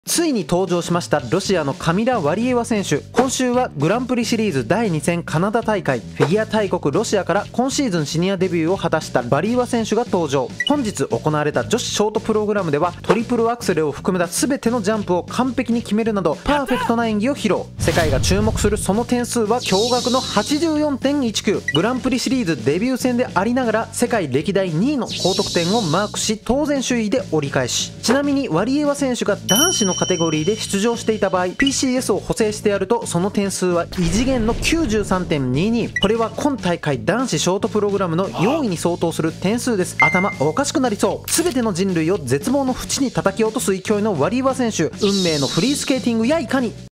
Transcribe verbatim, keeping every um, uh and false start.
ついに登場しましたロシアのカミラ・ワリエワ選手。今週はグランプリシリーズだいに戦カナダ大会、フィギュア大国ロシアから今シーズンシニアデビューを果たしたワリエワ選手が登場。本日行われた女子ショートプログラムではトリプルアクセルを含めた全てのジャンプを完璧に決めるなどパーフェクトな演技を披露。世界が注目するその点数は驚愕の はちじゅうよんてんいちきゅう。グランプリシリーズデビュー戦でありながら世界歴代にいの高得点をマークし、当然首位で折り返し。ちなみにワリエワ選手が男子のカテゴリーで出場していた場合 ピーシーエス を補正してやるとその点数は異次元の きゅうじゅうさんてんにに。これは今大会男子ショートプログラムのよんいに相当する点数です。頭おかしくなりそう。全ての人類を絶望の淵に叩き落とす勢いのワリエワ選手、運命のフリースケーティングやいかに。